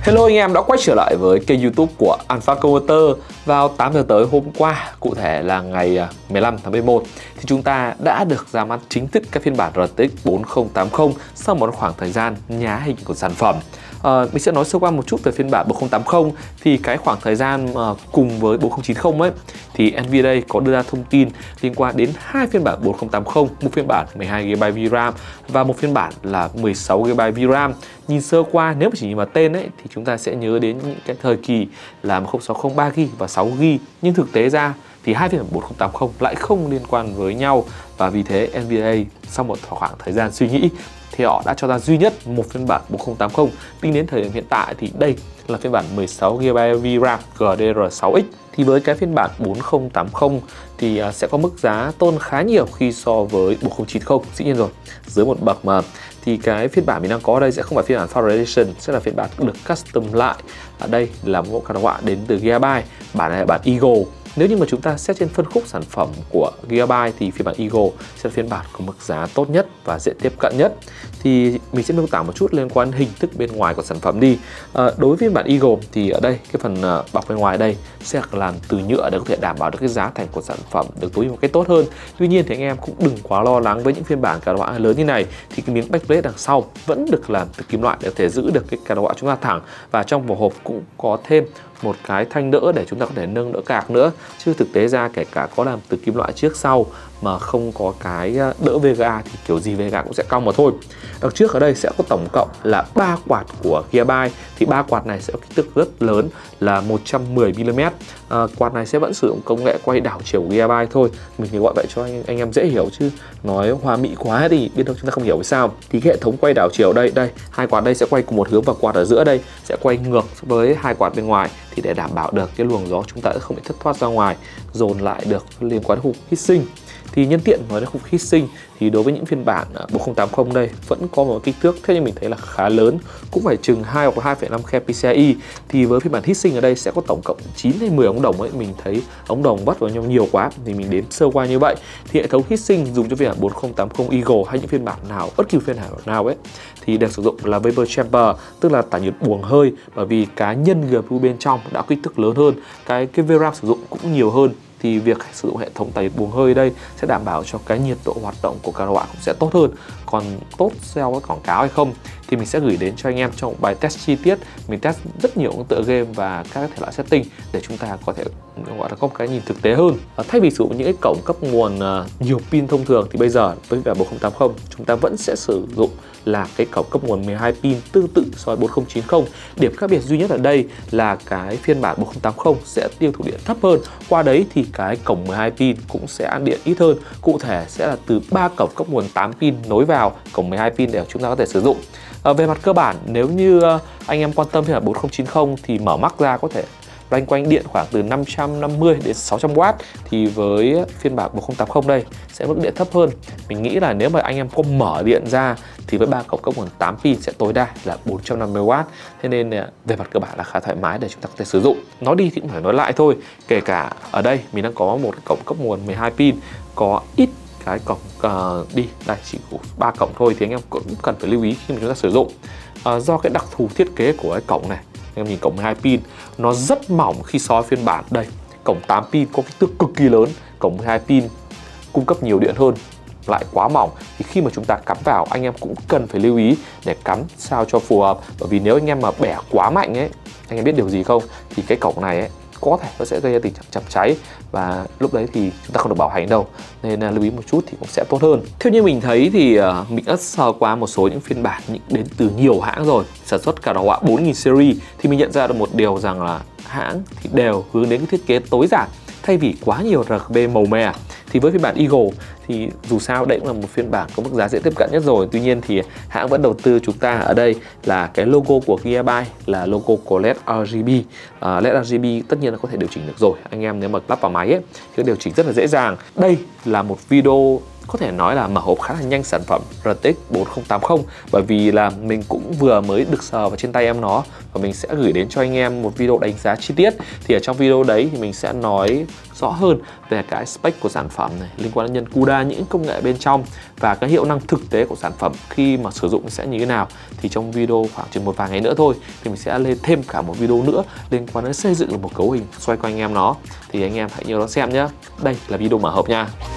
Hello anh em đã quay trở lại với kênh YouTube của Alpha Converter. Vào 8 giờ tới hôm qua, cụ thể là ngày 15 tháng 11 thì chúng ta đã được ra mắt chính thức cái phiên bản RTX 4080 sau một khoảng thời gian nhá hình của sản phẩm. Mình sẽ nói sơ qua một chút về phiên bản 4080. Thì cái khoảng thời gian cùng với 4090 ấy thì Nvidia có đưa ra thông tin liên quan đến hai phiên bản 4080, một phiên bản 12GB VRAM và một phiên bản là 16GB VRAM. Nhìn sơ qua, nếu mà chỉ nhìn vào tên ấy thì chúng ta sẽ nhớ đến những cái thời kỳ là 1060 3GB và 6GB, nhưng thực tế ra thì hai phiên bản 4080 lại không liên quan với nhau, và vì thế Nvidia sau một khoảng thời gian suy nghĩ thì họ đã cho ra duy nhất một phiên bản 4080. Tính đến thời điểm hiện tại thì đây là phiên bản 16GB VRAM GDDR6X. Thì với cái phiên bản 4080 thì sẽ có mức giá tôn khá nhiều khi so với 4090, dĩ nhiên rồi, dưới một bậc mà. Thì cái phiên bản mình đang có ở đây sẽ không phải phiên bản Power Edition, sẽ là phiên bản được custom lại. Ở đây là một card họa đến từ Gigabyte, bản này là bản Eagle. Nếu như mà chúng ta xét trên phân khúc sản phẩm của Gigabyte thì phiên bản Eagle sẽ là phiên bản có mức giá tốt nhất và dễ tiếp cận nhất. Thì mình sẽ miêu tả một chút liên quan hình thức bên ngoài của sản phẩm đi. Đối với phiên bản Eagle thì ở đây cái phần bọc bên ngoài đây sẽ được làm từ nhựa để có thể đảm bảo được cái giá thành của sản phẩm được tối ưu một cách tốt hơn. Tuy nhiên thì anh em cũng đừng quá lo lắng với những phiên bản card họa lớn như này, thì cái miếng backplate đằng sau vẫn được làm từ kim loại để có thể giữ được cái card họa chúng ta thẳng, và trong vỏ hộp cũng có thêm một cái thanh đỡ để chúng ta có thể nâng đỡ cạc nữa. Chứ thực tế ra kể cả có làm từ kim loại trước sau mà không có cái đỡ VGA thì kiểu gì VGA cũng sẽ cong mà thôi. Đằng trước ở đây sẽ có tổng cộng là 3 quạt của Gigabyte. Thì 3 quạt này sẽ có kích thước rất lớn là 110mm. Quạt này sẽ vẫn sử dụng công nghệ quay đảo chiều của Gigabyte thôi. Mình thì gọi vậy cho anh em dễ hiểu, chứ nói hoa mỹ quá thì biết đâu chúng ta không hiểu vì sao. Thì cái hệ thống quay đảo chiều đây, hai quạt đây sẽ quay cùng một hướng, và quạt ở giữa đây sẽ quay ngược với hai quạt bên ngoài, thì để đảm bảo được cái luồng gió chúng ta không bị thất thoát ra ngoài, dồn lại được liên quan đến khu heat sink. Thì nhân tiện nói đến khu heat sink thì đối với những phiên bản 4080 đây vẫn có một kích thước theo như mình thấy là khá lớn, cũng phải chừng 2 hoặc 2,5 khe PCIe. Thì với phiên bản heat sink ở đây sẽ có tổng cộng 9 hay 10 ống đồng ấy, mình thấy ống đồng vắt vào nhau nhiều quá thì mình đếm sơ qua như vậy. Thì hệ thống heat sink dùng cho phiên bản 4080 Eagle hay những phiên bản nào, bất kỳ phiên bản nào ấy, thì đều sử dụng là vapor chamber, tức là tản nhiệt buồng hơi, bởi vì cá nhân GPU bên trong đã kích thước lớn hơn, cái VRAM sử dụng cũng nhiều hơn. Thì việc sử dụng hệ thống tản nhiệt buồng hơi đây sẽ đảm bảo cho cái nhiệt độ hoạt động của card họa cũng sẽ tốt hơn. Còn tốt theo cái quảng cáo hay không thì mình sẽ gửi đến cho anh em trong một bài test chi tiết. Mình test rất nhiều những tựa game và các thể loại setting để chúng ta có thể gọi là có một cái nhìn thực tế hơn. Thay vì sử dụng những cái cổng cấp nguồn nhiều pin thông thường thì bây giờ với phiên bản 4080 chúng ta vẫn sẽ sử dụng là cái cổng cấp nguồn 12 pin tương tự so với 4090. Điểm khác biệt duy nhất ở đây là cái phiên bản 4080 sẽ tiêu thụ điện thấp hơn. Qua đấy thì cái cổng 12 pin cũng sẽ ăn điện ít hơn. Cụ thể sẽ là từ 3 cổng cấp nguồn 8 pin nối vào cổng 12 pin để chúng ta có thể sử dụng. Về mặt cơ bản, nếu như anh em quan tâm phiên bản 4090 thì mở mắt ra có thể loanh quanh điện khoảng từ 550 đến 600W, thì với phiên bản 4080 đây sẽ mức điện thấp hơn. Mình nghĩ là nếu mà anh em có mở điện ra thì với 3 cổng cấp nguồn 8 pin sẽ tối đa là 450W. Thế nên về mặt cơ bản là khá thoải mái để chúng ta có thể sử dụng. Nói đi thì cũng phải nói lại thôi, kể cả ở đây mình đang có một cổng cấp nguồn 12 pin, có ít cái cổng đi đây chỉ có 3 cổng thôi, thì anh em cũng cần phải lưu ý khi mà chúng ta sử dụng. Do cái đặc thù thiết kế của cái cổng này, anh em nhìn cổng 12 pin nó rất mỏng khi so với phiên bản đây. Cổng 8 pin có kích thước cực kỳ lớn, cổng 12 pin cung cấp nhiều điện hơn lại quá mỏng. Thì khi mà chúng ta cắm vào, anh em cũng cần phải lưu ý để cắm sao cho phù hợp, bởi vì nếu anh em mà bẻ quá mạnh ấy, anh em biết điều gì không, thì cái cổng này ấy có thể nó sẽ gây ra tình trạng chập cháy, và lúc đấy thì chúng ta không được bảo hành đâu, nên lưu ý một chút thì cũng sẽ tốt hơn. Theo như mình thấy thì mình đã sơ qua một số những phiên bản đến từ nhiều hãng rồi sản xuất card họa 4000 series, thì mình nhận ra được một điều rằng là hãng thì đều hướng đến cái thiết kế tối giản thay vì quá nhiều RGB màu mè. Thì với phiên bản Eagle thì dù sao đây cũng là một phiên bản có mức giá dễ tiếp cận nhất rồi. Tuy nhiên thì hãng vẫn đầu tư chúng ta ở đây là cái logo của Gigabyte là logo của LED RGB. LED RGB tất nhiên là có thể điều chỉnh được rồi. Anh em nếu mà lắp vào máy ấy, thì điều chỉnh rất là dễ dàng. Đây là một video có thể nói là mở hộp khá là nhanh sản phẩm RTX 4080, bởi vì là mình cũng vừa mới được sờ vào trên tay em nó, và mình sẽ gửi đến cho anh em một video đánh giá chi tiết. Thì ở trong video đấy thì mình sẽ nói rõ hơn về cái spec của sản phẩm này, liên quan đến nhân CUDA, những công nghệ bên trong và cái hiệu năng thực tế của sản phẩm khi mà sử dụng sẽ như thế nào. Thì trong video khoảng chừng một vài ngày nữa thôi thì mình sẽ lên thêm cả một video nữa liên quan đến xây dựng một cấu hình xoay quanh em nó. Thì anh em hãy nhớ đón xem nhé. Đây là video mở hộp nha.